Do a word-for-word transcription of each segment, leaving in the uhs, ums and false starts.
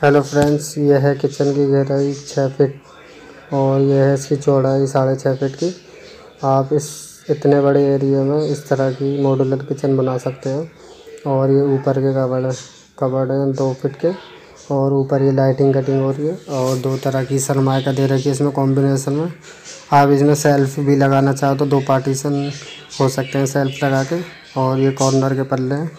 Hello friends, यह है kitchen की गहराई छः फीट और यह है इसकी चौड़ाई साढ़े छः फीट की। आप इस इतने बड़े एरिया में इस तरह की मॉड्यूलर किचन बना सकते हो। और ये ऊपर के कबर्ड कबर्ड हैं दो फीट के, और ऊपर ये लाइटिंग कटिंग हो रही है और दो तरह की सनमाइका दे रखी है इसमें कॉम्बिनेशन में। आप इसमें सेल्फ भी लगाना चाहो तो दो पार्टीशन हो सकते हैं सेल्फ लगा के। और ये कॉर्नर के पल्ले हैं।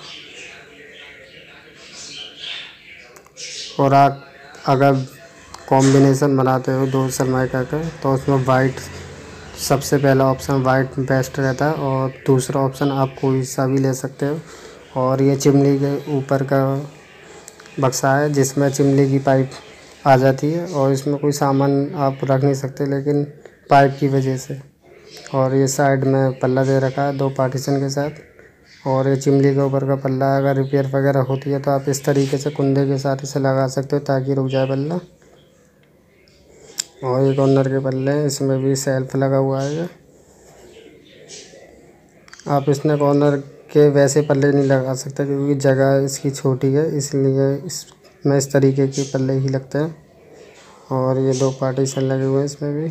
और आप अगर कॉम्बिनेशन बनाते हो दो सनमाइका का तो उसमें वाइट सबसे पहला ऑप्शन वाइट बेस्ट रहता है, और दूसरा ऑप्शन आप कोई सा भी ले सकते हो। और ये चिमनी के ऊपर का बक्सा है जिसमें चिमनी की पाइप आ जाती है, और इसमें कोई सामान आप रख नहीं सकते लेकिन पाइप की वजह से। और ये साइड में पल्ला दे रखा है दो पार्टीशन के साथ। और ये चिमनी के ऊपर का पल्ला अगर रिपेयर वगैरह होती है तो आप इस तरीके से कुंदे के साथ इसे लगा सकते हो ताकि रुक जाए पल्ला। और ये कॉर्नर के पल्ले हैं, इसमें भी सेल्फ लगा हुआ है। आप इसमें कॉर्नर के वैसे पल्ले नहीं लगा सकते क्योंकि जगह इसकी छोटी है, इसलिए इसमें इस तरीके के पल्ले ही लगते हैं। और ये दो पार्टीशन लगे हुए हैं इसमें भी।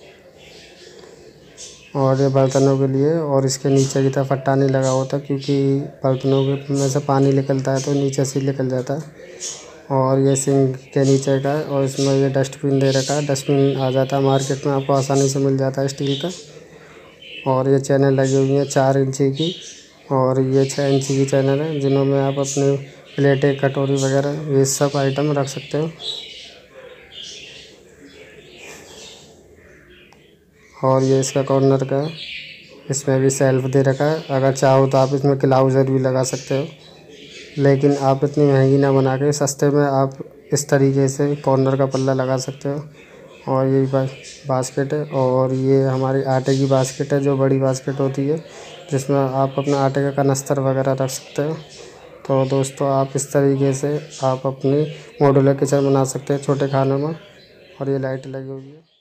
और ये बर्तनों के लिए, और इसके नीचे की तरफ फट्टा नहीं लगा होता क्योंकि बर्तनों के में से पानी निकलता है तो नीचे से निकल जाता है। और ये सिंक के नीचे का है, और इसमें ये डस्टबिन दे रखा है। डस्टबिन आ जाता है मार्केट में, आपको आसानी से मिल जाता है स्टील का। और ये चैनल लगी हुई है चार इंची की, और ये छः इंची की चैनल है जिनमें आप अपने प्लेटें कटोरी वगैरह ये सब आइटम रख सकते हो। और ये इसका कॉर्नर का है, इसमें भी सेल्फ दे रखा है। अगर चाहो तो आप इसमें क्लाउज़र भी लगा सकते हो, लेकिन आप इतनी महंगी ना बना के सस्ते में आप इस तरीके से कॉर्नर का पल्ला लगा सकते हो। और ये बास्केट है, और ये हमारी आटे की बास्केट है जो बड़ी बास्केट होती है जिसमें आप अपना आटे का कनस्तर वगैरह रख सकते हो। तो दोस्तों, आप इस तरीके से आप अपनी मॉड्यूलर किचन बना सकते हैं छोटे खानों में। और ये लाइट लगी हुई है।